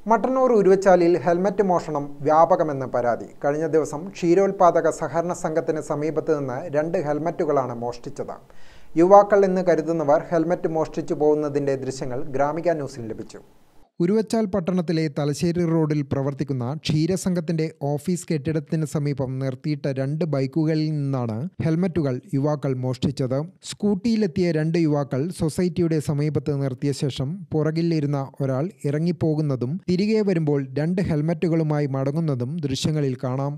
Mattannur ഉരുവച്ചാലിൽ helmet മോഷണം വ്യാപകമെന്ന് പരാതി. കഴിഞ്ഞ ദിവസം ക്ഷീരോത്പാദക സഹകരണ സംഘത്തിന് സമീപത്ത് നിന്ന് 2 ഹെൽമറ്റുകളാണ് മോഷ്ടിച്ചത്. യുവാക്കൾ എന്ന് കരുതുന്നവർ ഹെൽമറ്റ് മോഷ്ടിച്ചു പോകുന്നതിൻ്റെ ദൃശ്യങ്ങൾ ഗ്രാമിക ന്യൂസിന് ലഭിച്ചു. ഉരുവച്ചാൽ പട്ടണത്തിലെ തലശ്ശേരി റോഡിൽ പ്രവർത്തിക്കുന്ന ക്ഷീരസംഘത്തിന്റെ ഓഫീസ് കെട്ടിടത്തിന് സമീപം നിർത്തിയിട്ട 2 ബൈക്കുകളിൽ നിന്നാണ് ഹെൽമറ്റുകൾ യുവാക്കൾ മോഷ്ടിച്ചത്. സ്കൂട്ടിയിലെത്തിയ 2 യുവാക്കൾ സൊസൈറ്റിയുടെ സമീപത്ത് നിർത്തിയ ശേഷം പുറകിലിരുന്ന ഒരാൾ ഇറങ്ങിപ്പോകുന്നതും തിരികെ വരുമ്പോൾ 2 ഹെൽമറ്റുകളുമായി മടങ്ങുന്നതും ദൃശ്യങ്ങളിൽ കാണാം.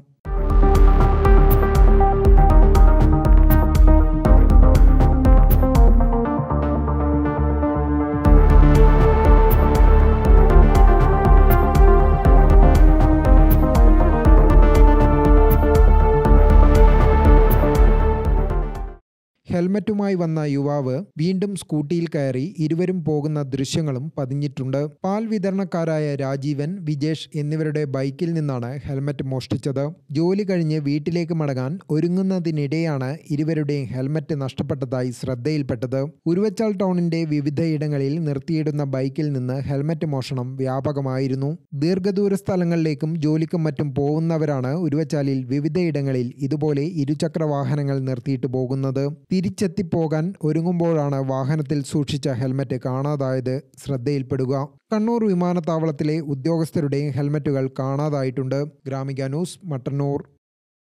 ഹെൽമറ്റുമായി വന്ന യുവാവ് വീണ്ടും സ്കൂട്ടിയിൽ കയറി ഇരുവരും പോകുന്ന ദൃശ്യങ്ങളും പതിഞ്ഞിട്ടുണ്ട്. പാൽ വിതരണക്കാരായ രാജീവൻ, വിജേഷ് എന്നിവരുടെ ബൈക്കിൽ നിന്നാണ് ഹെൽമറ്റ് മോഷ്ടിച്ചത്. ജോലി കഴിഞ്ഞ് വീട്ടിലേക്ക് മടങ്ങാൻ ഒരുങ്ങുന്നതിനിടെയാണ് ഇരുവരുടെയും ഹെൽമറ്റ് നഷ്ടപ്പെട്ടതായി ശ്രദ്ധയിൽപ്പെട്ടത്. ഉരുവച്ചാൽ ടൗണിന്റെ വിവിധയിടങ്ങളിൽ നിർത്തിയിടുന്ന ബൈക്കിൽ നിന്ന് ഹെൽമറ്റ് മോഷണം വ്യാപകമായിരുന്നു. ദീർഘദൂര സ്ഥലങ്ങളിലേക്കും ജോലിക്കും മറ്റും പോകുന്നവരാണ് ഉരുവച്ചാലിൽ വിവിധയിടങ്ങളിൽ ഇതുപോലെ ഇരുചക്ര വാഹനങ്ങൾ നിർത്തിയിട്ട് പോകുന്നത്. തിരിച്ചെത്തിപ്പോകാൻ ഒരുങ്ങുമ്പോഴാണ് വാഹനത്തിൽ സൂക്ഷിച്ച ഹെൽമറ്റ് കാണാതായത് ശ്രദ്ധയിൽപ്പെടുക. കണ്ണൂർ വിമാനത്താവളത്തിലെ ഉദ്യോഗസ്ഥരുടെയും ഹെൽമറ്റുകൾ കാണാതായിട്ടുണ്ട്. ഗ്രാമിക ന്യൂസ്, മട്ടന്നൂർ.